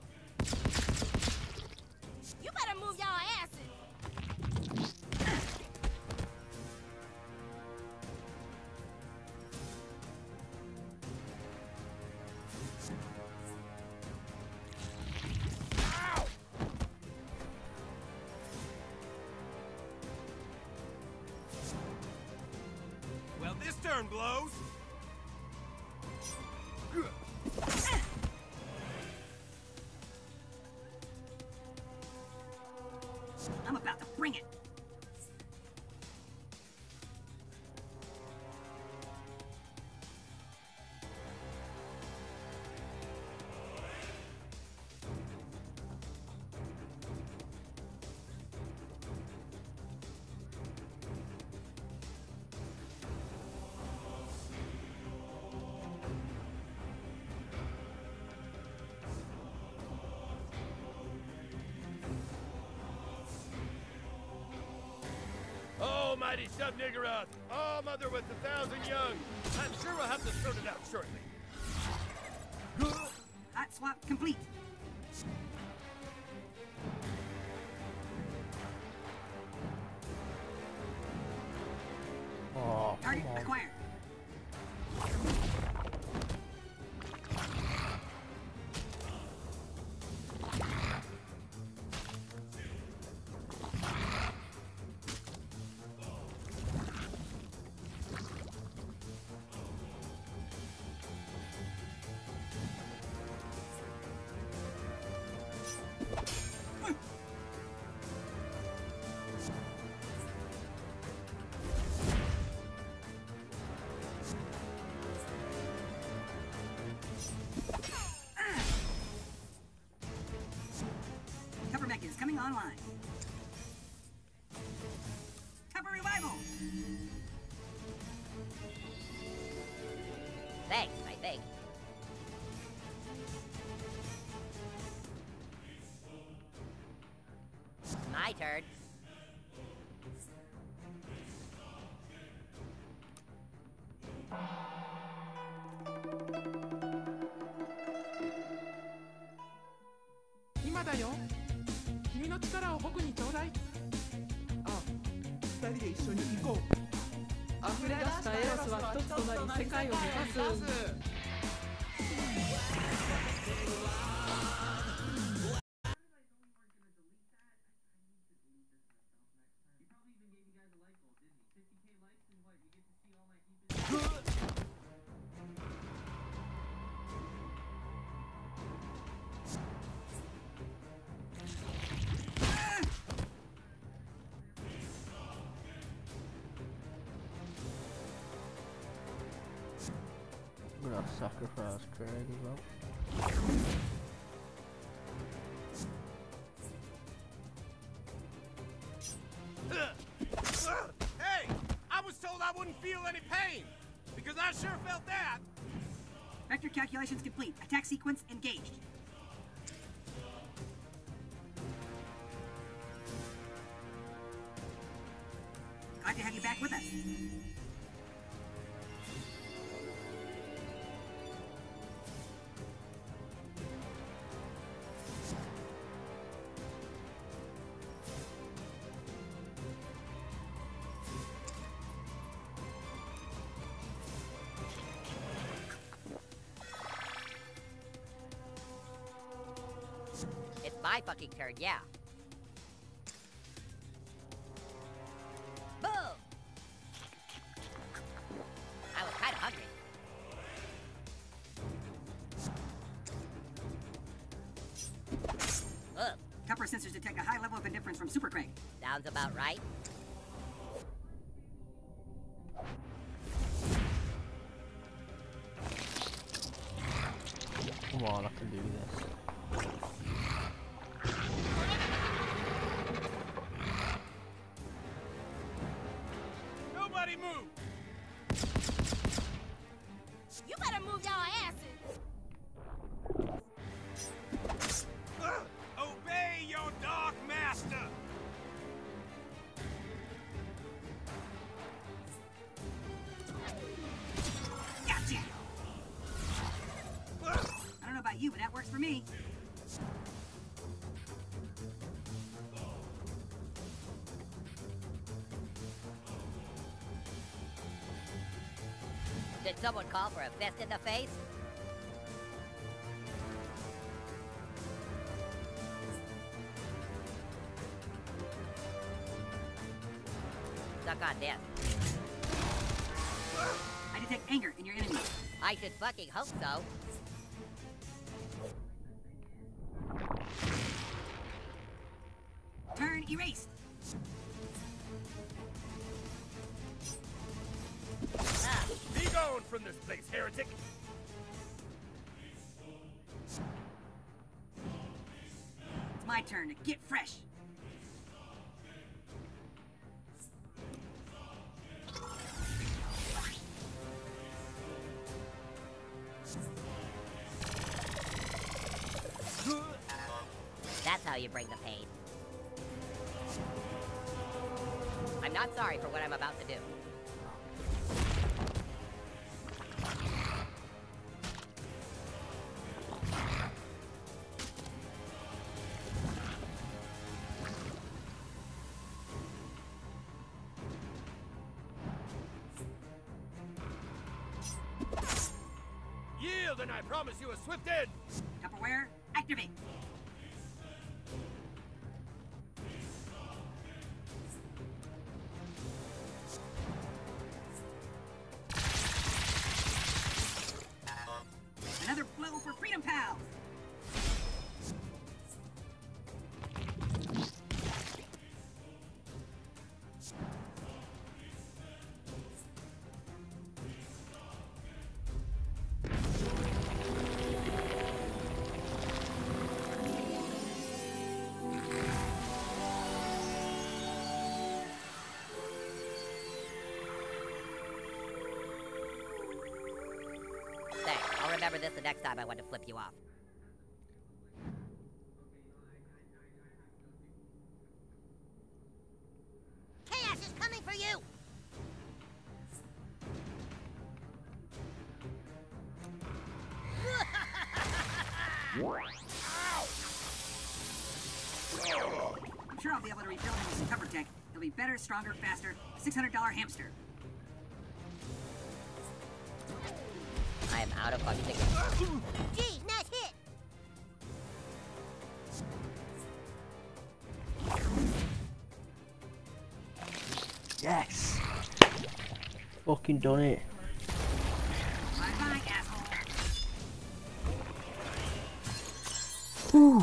You better move your asses! Ow! Well, this turn blows. mighty Shub-Niggurath, all mother with a thousand young. I'm sure we'll have to sort it out shortly. Hot swap complete. Oh, Target come on. acquired. Cover mech is coming online. Cover revival. Thanks, I think. My turn. Ima da yo. Kimi no chikara o boku ni choudai. Ah,ふたりで一緒に行こう。溢れ出したエロスは一つとなり世界を目指す。 I'm gonna sacrifice Craig as well. Hey! I was told I wouldn't feel any pain! Because I sure felt that! Vector calculations complete. Attack sequence engaged. Glad to have you back with us. It's my fucking turn, yeah. Boom! I was kinda hungry. Ugh, Copper sensors detect a high level of indifference from Super Craig. sounds about right. Come on, I can do this. Nobody move! You better move your asses. Ugh! Obey your dark master! Gotcha! I don't know about you, but that works for me. Did someone call for a fist in the face? Suck on this. I detect anger in your enemy. I should fucking hope so. Turn erased. Ah, Be gone from this place, heretic! It's my turn to get fresh. that's how you bring the pain. I'm not sorry for what I'm about to do. Yield, and I promise you a swift end. Tupperware, activate. Another blow for Freedom Pals. Thanks. I'll remember this the next time I want to flip you off. Chaos is coming for you! I'm sure I'll be able to rebuild him with some cover tech. He'll be better, stronger, faster. six hundred dollar hamster. I am out of fucking. Geez, nice hit! Yes! Fucking done it. Bye-bye, asshole. Whew.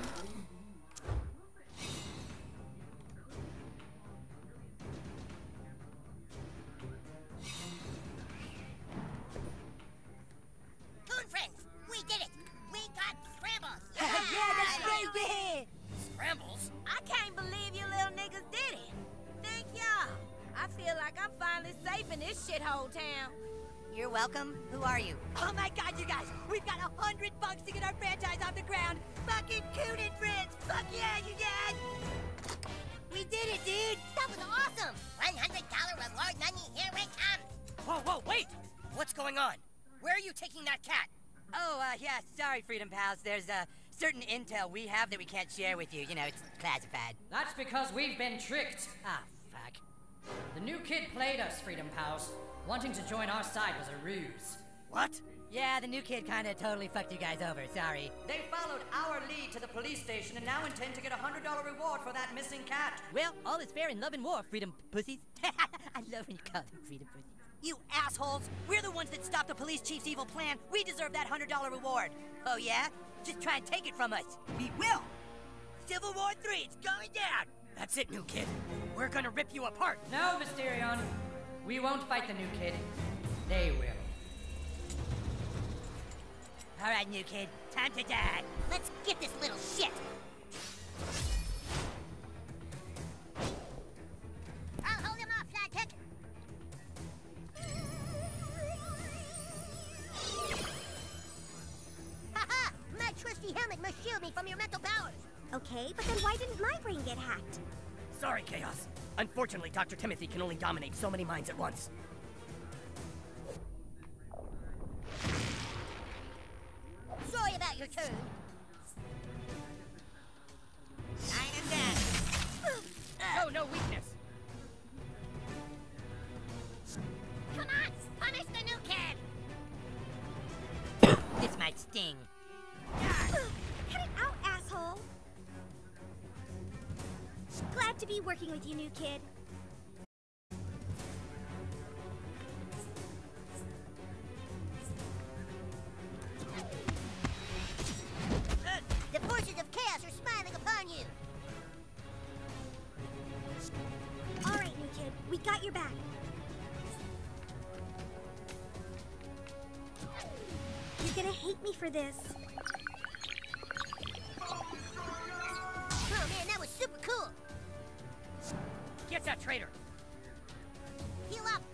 Toon friends, we did it! We got scrambles! Yeah, that's crazy! Scrambles? I can't believe you little niggas did it. Thank y'all. I feel like I'm finally safe in this shithole town. You're welcome. Who are you? Oh my god, you guys! We've got a hundred bucks to get our franchise off the ground! Fucking Coon and Friends! Fuck yeah, you guys! We did it, dude! That was awesome! one hundred dollar reward money, here it comes! Whoa, whoa, wait! What's going on? Where are you taking that cat? Oh, uh, yeah, sorry, Freedom Pals. There's, uh, certain intel we have that we can't share with you. You know, it's classified. That's because we've been tricked. Ah, fuck. The new kid played us, Freedom Pals. Wanting to join our side was a ruse. What? Yeah, the new kid kinda totally fucked you guys over, sorry. They followed our lead to the police station and now intend to get a hundred dollar reward for that missing cat. Well, all is fair in love and war, Freedom Pussies. I love when you call them Freedom Pussies. You assholes! We're the ones that stopped the police chief's evil plan. We deserve that hundred dollar reward. Oh yeah? Just try and take it from us. We will! Civil War three, it's going down! That's it, new kid. We're gonna rip you apart. No, Mysterion. We won't fight the new kid. They will. All right, new kid, time to die. Let's get this little shit! I'll hold him off, Flytech! Haha! My trusty helmet must shield me from your mental powers! Okay, but then why didn't my brain get hacked? Sorry, Chaos. Unfortunately, Doctor Timothy can only dominate so many minds at once. Sorry about your turn. I am dead. Show no weakness. Come on! Punish the new kid! This might sting. Cut it out, asshole! Glad to be working with you, new kid. The forces of chaos are smiling upon you! All right, new kid, we got your back. You're gonna hate me for this. Oh man, that was super cool! Get that traitor. Heal up!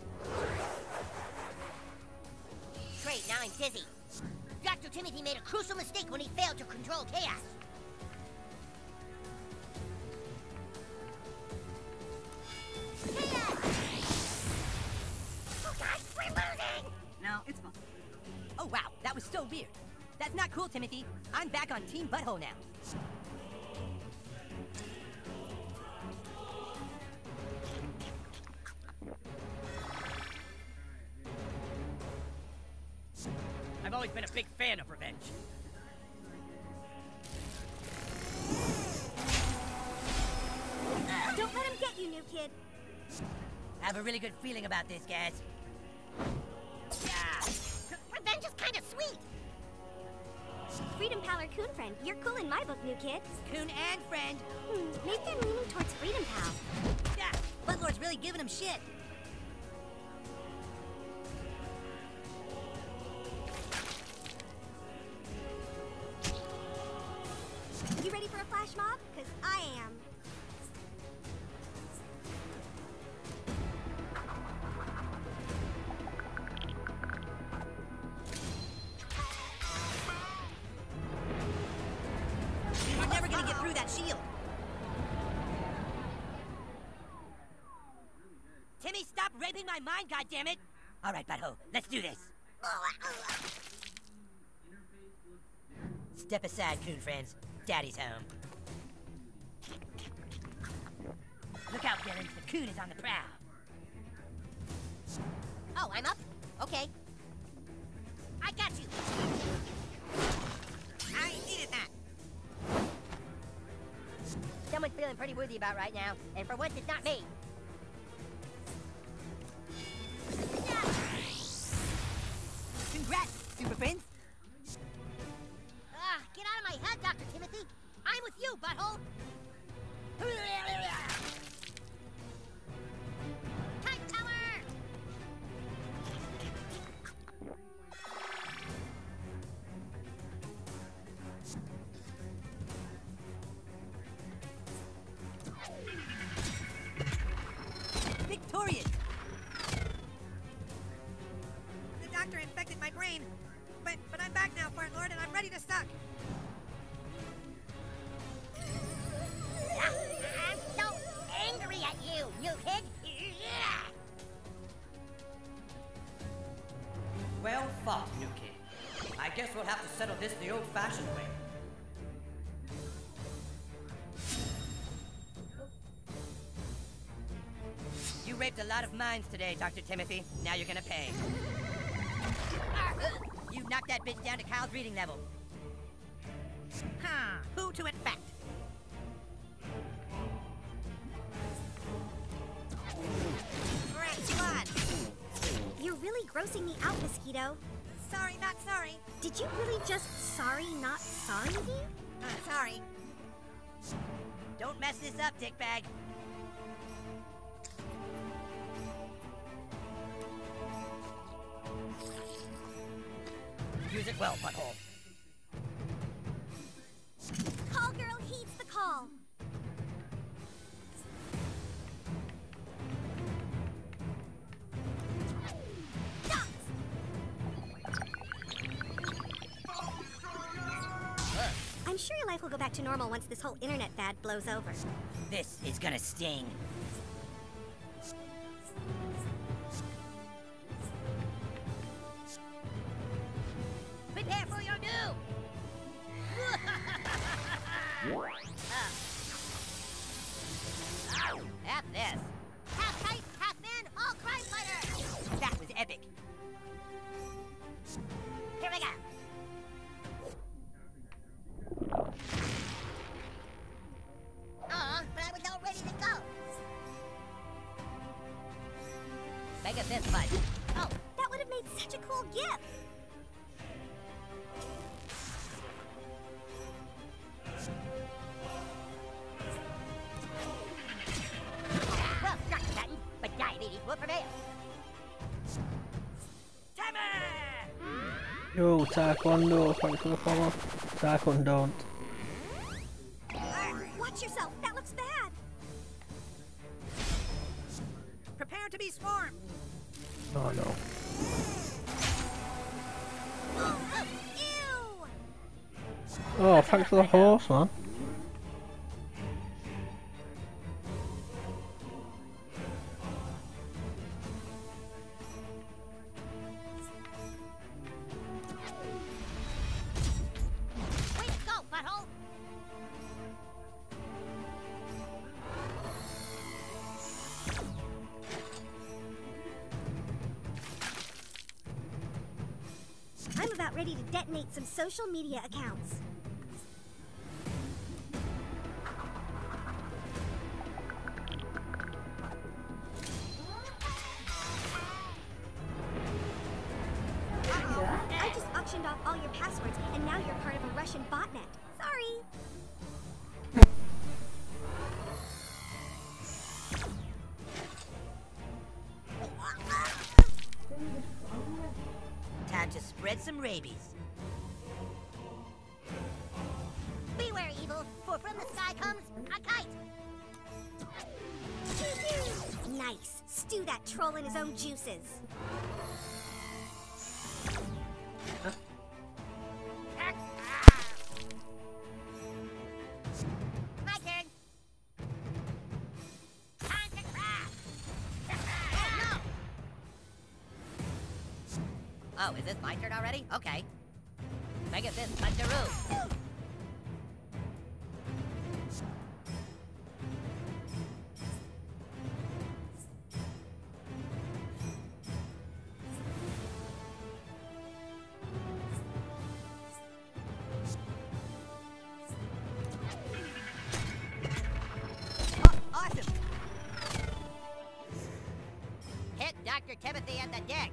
Great, now I'm dizzy. Doctor Timothy made a crucial mistake when he failed to control chaos. Chaos! So weird. That's not cool, Timothy. I'm back on Team Butthole now. I've always been a big fan of revenge. Don't let him get you, new kid. I have a really good feeling about this, guys. Yeah. Revenge is kind of sweet. Freedom Pal or Coon Friend, you're cool in my book, new kid. Coon and Friend. Hmm, maybe I'm leaning towards Freedom Pal. Yeah, Buttlord's really giving him shit. You ready for a flash mob? Because I am. You're never gonna get through that shield. Timmy, stop raping my mind, goddammit! All right, Butthole, let's do this. Step aside, Coon Friends. Daddy's home. Look out, villains. The Coon is on the prowl. Oh, I'm up? Okay. I got you. I needed that. Someone's feeling pretty woozy about right now, and for once it's not me. Congrats, Super Friends. Ah, get out of my head, Doctor Timothy. I'm with you, butthole. Time Tower! Victorious. The doctor infected my brain. But, but I'm back now, Part Lord, and I'm ready to suck. I'm so angry at you, you kid. Well fought, new kid. I guess we'll have to settle this the old-fashioned way. You raped a lot of minds today, Doctor Timothy. Now you're gonna pay. You knocked that bitch down to Kyle's reading level. Huh, who to infect? Great, blood. You're really grossing me out, Mosquito. Sorry, not sorry. Did you really just sorry, not sorry me? Uh, sorry. Don't mess this up, dickbag. Use it well, butthole. Call girl heeds the call. I'm sure your life will go back to normal once this whole internet fad blows over. This is gonna sting. Prepare for your doom. Ow, F this. Half kite, half man, all crime fighter. That was epic. Here we go. Aw, but I was all ready to go. Mega fist fight. Oh, that would have made such a cool gift. Well struck, Patton, but diabetes will prevail. Yo, Taekwondo, thanks for the follow. Taekwondo don't. Watch yourself, that looks bad. Prepare to be swarmed. Oh no. Oh, oh, ew! Oh, thanks for the horse, man. butthole? I'm about ready to detonate some social media accounts. Uh-oh. I just auctioned off all your passwords, and now you're part of a Russian botnet. Sorry. Time to spread some rabies. Beware, evil, for from the sky comes a kite. Nice. Stew that troll in his own juices. My turn. Time to crash. No. Oh, is this my turn already? Okay. Make it this puncheroo. Doctor Timothy at the dick.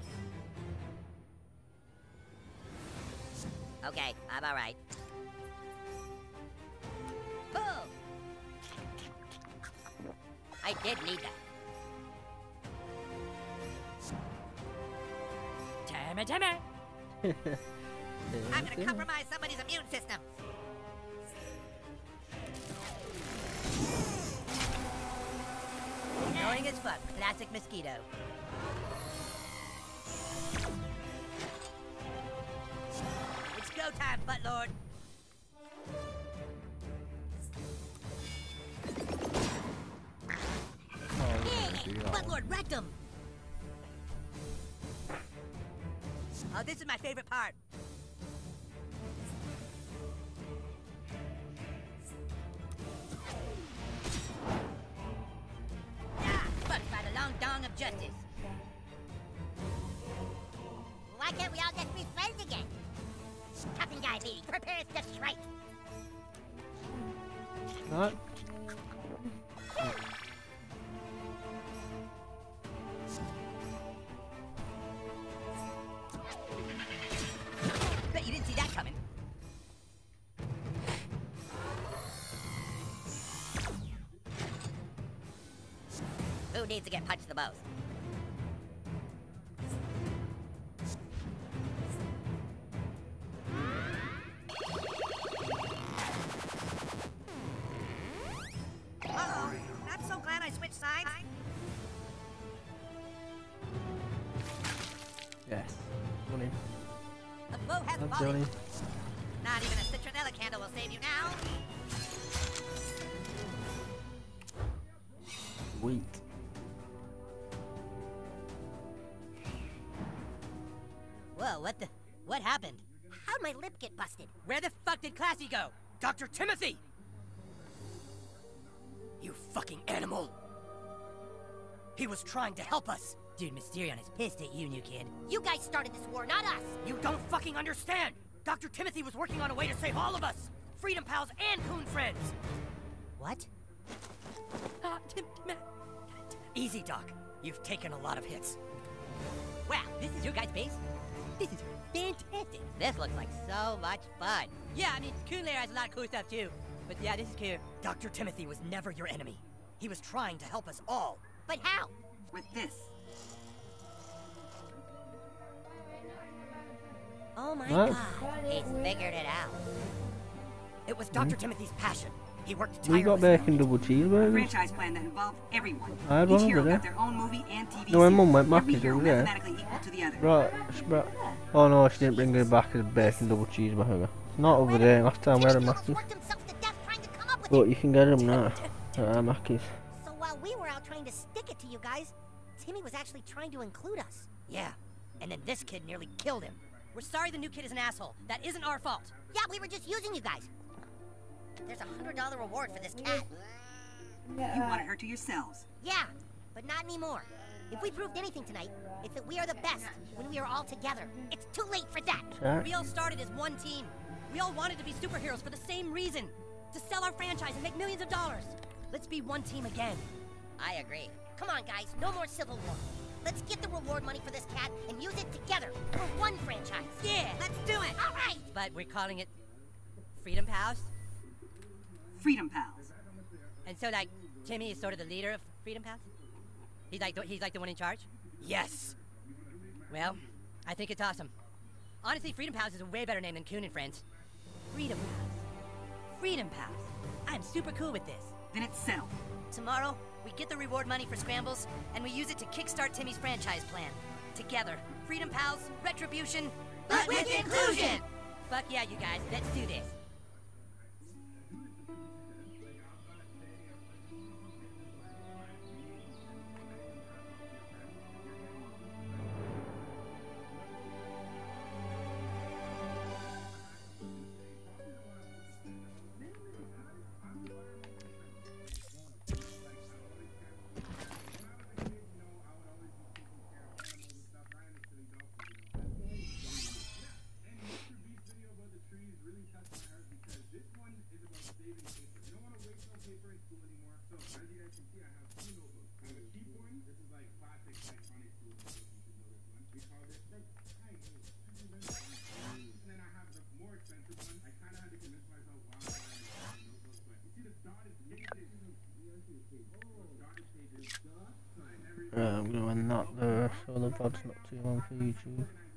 Okay, I'm all right. Boom! I did need that. Timmy, Timmy! I'm gonna compromise somebody's immune system. Annoying as fuck. Classic mosquito. It's go time, Buttlord. Oh, Buttlord wrecked him. Oh, this is my favorite part. Ah, fucked by the long dong of justice. Why can't we all just be friends again? Toughen guy meeting. Prepare to strike. What? Bet you didn't see that coming. Who needs to get punched the most? Uh-oh. I'm so glad I switched sides. Yes. Money. The foe has Love fallen. Johnny. Not even a citronella candle will save you now. Sweet. Whoa, what the? What happened? How'd my lip get busted? Where the fuck did Classy go? Doctor Timothy! You fucking animal! He was trying to help us! Dude, Mysterion is pissed at you, new kid. You guys started this war, not us. You don't fucking understand! Doctor Timothy was working on a way to save all of us! Freedom Pals and Coon Friends! What? Ah, Tim, Tim, Easy, Doc. You've taken a lot of hits. Wow, this is your guys' base? This is fantastic! This looks like so much fun. Yeah, I mean, Coon Lair has a lot of cool stuff too. But yeah, this is cool. Doctor Timothy was never your enemy. He was trying to help us all. But how? With this. Oh my What? god, he's figured it out. It was Doctor Timothy's passion. He worked We got tirelessly. bacon double A cheeseburgers. franchise plan that involved everyone. I had Each one hero over there. got their own movie and T V No, my series. mum went back Every and hero over there. mathematically equal to the other. Right, she brought. Oh no, she didn't bring it back as a bacon double cheeseburger. Not over there. Last time we had a Mackey's. But you can get them now at our Mackey's. So while we were out trying to stick it to you guys, Timmy was actually trying to include us. Yeah, and then this kid nearly killed him. We're sorry the new kid is an asshole. That isn't our fault. Yeah, we were just using you guys. There's a hundred dollar reward for this cat. You wanted her to yourselves. Yeah, but not anymore. If we proved anything tonight, it's that we are the best when we are all together. It's too late for that. Sure. We all started as one team. We all wanted to be superheroes for the same reason. To sell our franchise and make millions of dollars. Let's be one team again. I agree. Come on, guys. No more civil war. Let's get the reward money for this cat and use it together for one franchise. Yeah, let's do it. All right. But we're calling it Freedom Pals. Freedom Pals. And so, like, Timmy is sort of the leader of Freedom Pals? He's like, the, he's like the one in charge? Yes! Well, I think it's awesome. Honestly, Freedom Pals is a way better name than Coon and Friends. Freedom Pals. Freedom Pals. I'm super cool with this. Then it's settled. Tomorrow, we get the reward money for scrambles, and we use it to kickstart Timmy's franchise plan. Together. Freedom Pals, retribution, but with inclusion! Fuck yeah, you guys. Let's do this. Uh, I'm going to end that there, so the VOD's not too long for YouTube.